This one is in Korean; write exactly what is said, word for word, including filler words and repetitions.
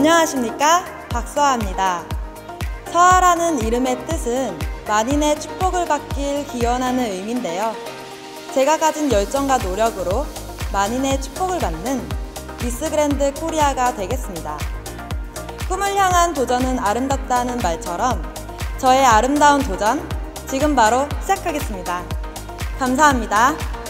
안녕하십니까? 박서아입니다. 서아라는 이름의 뜻은 만인의 축복을 받길 기원하는 의미인데요. 제가 가진 열정과 노력으로 만인의 축복을 받는 미스 그랜드 코리아가 되겠습니다. 꿈을 향한 도전은 아름답다는 말처럼 저의 아름다운 도전, 지금 바로 시작하겠습니다. 감사합니다.